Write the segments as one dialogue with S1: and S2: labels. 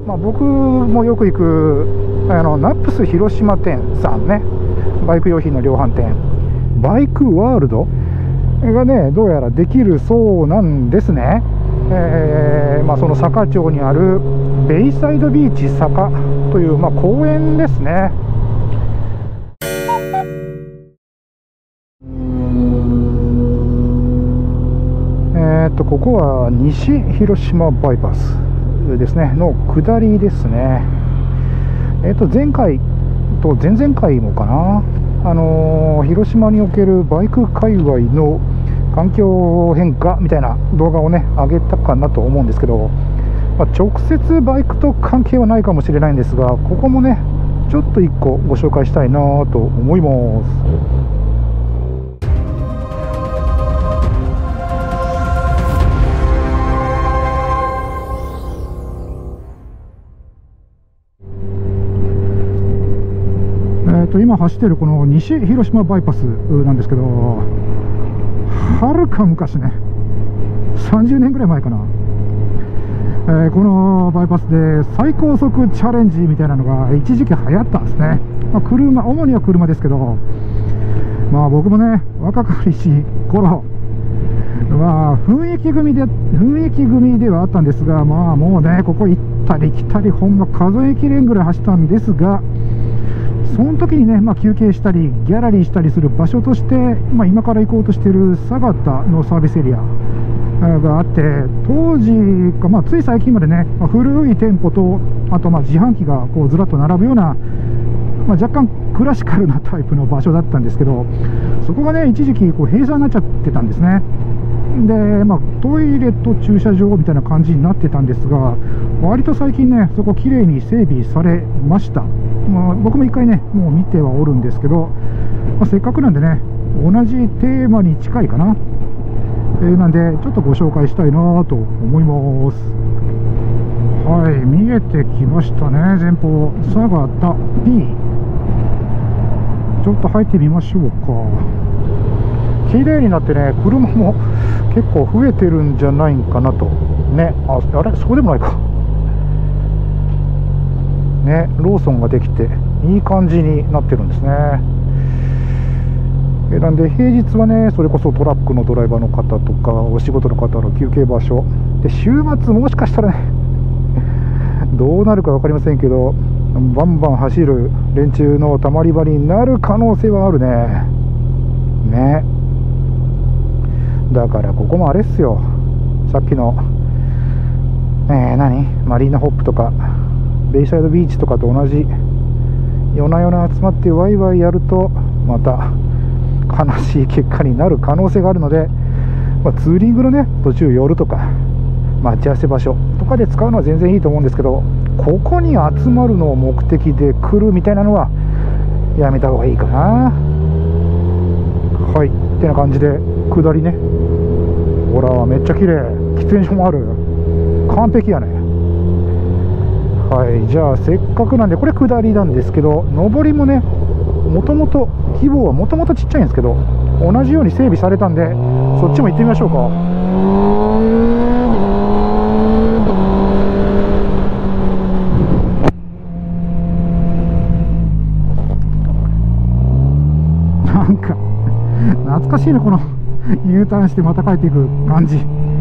S1: 僕もよく行くナップス広島店さんね、バイク用品の量販店、バイクワールドがね、どうやらできるそうなんですね。その坂町にあるベイサイドビーチ坂という、公園ですね。ここは西広島バイパスですねの下りですね。前回と前々回もかな、広島におけるバイク界隈の環境変化みたいな動画をね上げたかなと思うんですけど、直接バイクと関係はないかもしれないんですが、ここもねちょっと1個ご紹介したいなと思います。今走っているこの西広島バイパスなんですけど、はるか昔ね、30年ぐらい前かな、このバイパスで最高速チャレンジみたいなのが一時期流行ったんですね。主には車ですけど、僕もね若かりし頃、雰囲気組ではあったんですが、もうねここ行ったり来たりほんま数えきれんぐらい走ったんですが、その時にね、休憩したりギャラリーしたりする場所として、今から行こうとしている佐賀のサービスエリアがあって、当時か、つい最近までね、古い店舗と、あと自販機がこうずらっと並ぶような、若干クラシカルなタイプの場所だったんですけど、そこがね一時期こう閉鎖になっちゃってたんですね。で、トイレと駐車場みたいな感じになってたんですが、割と最近ねそこきれいに整備されました。僕も一回ねもう見てはおるんですけど、せっかくなんでね同じテーマに近いかな、なんでちょっとご紹介したいなと思います。はい、見えてきましたね、前方佐賀田 P。 ちょっと入ってみましょうか。綺麗になってね、車も結構増えてるんじゃないかなとね。あれ、そうでもないかね。ローソンができていい感じになってるんですね。なんで平日はねそれこそトラックのドライバーの方とかお仕事の方の休憩場所で、週末もしかしたらねどうなるか分かりませんけど、バンバン走る連中のたまり場になる可能性はあるね。だからここもあれっすよ、さっきのマリーナホップとかベイサイドビーチとかと同じ、夜な夜な集まってワイワイやるとまた悲しい結果になる可能性があるので、ツーリングのね途中寄るとか待ち合わせ場所とかで使うのは全然いいと思うんですけど、ここに集まるのを目的で来るみたいなのはやめた方がいいかな。はい、ってな感じで下りね、ほらめっちゃ綺麗、喫煙所もある、完璧やね。はい、じゃあせっかくなんでこれ下りなんですけど、上りもねもともと規模はもともとちっちゃいんですけど、同じように整備されたんでそっちも行ってみましょうか。なんか懐かしいね、この U ターンしてまた帰っていく感じ。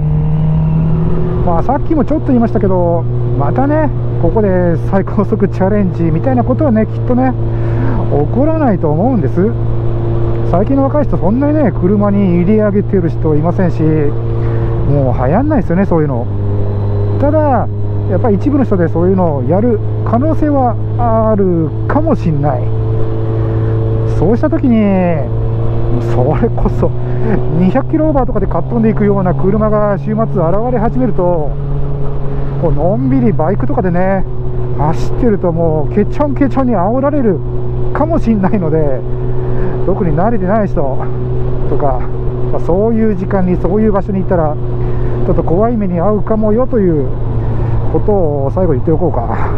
S1: さっきもちょっと言いましたけど、またねここで最高速チャレンジみたいなことはねきっとね起こらないと思うんです。最近の若い人そんなにね車に入れ上げてる人いませんし、もう流行んないですよねそういうの。ただやっぱり一部の人でそういうのをやる可能性はあるかもしんない。そうした時にそれこそ200キロオーバーとかでかっ飛んでいくような車が週末現れ始めると、こうのんびりバイクとかでね走ってるともうケチョンケチョンに煽られるかもしれないので、特に慣れてない人とか、そういう時間にそういう場所に行ったらちょっと怖い目に遭うかもよということを最後に言っておこうか。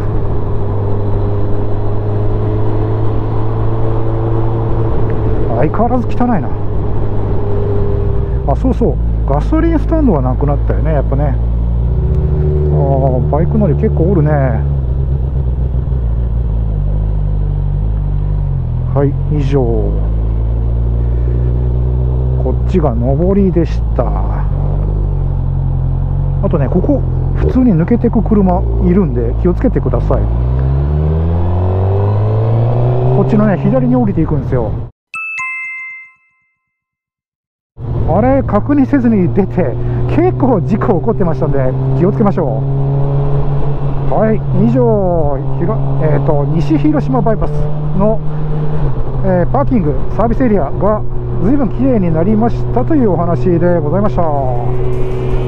S1: 相変わらず汚いな。そうそう、ガソリンスタンドはなくなったよね、やっぱね。バイク乗り結構おるね。 はい、以上。こっちが上りでした。あとね、ここ普通に抜けてく車いるんで気をつけてください。こっちのね、左に降りていくんですよ。あれ、確認せずに出て結構事故起こってましたんで気をつけましょう。はい、以上、西広島バイパスの、パーキングサービスエリアが随分きれいになりましたというお話でございました。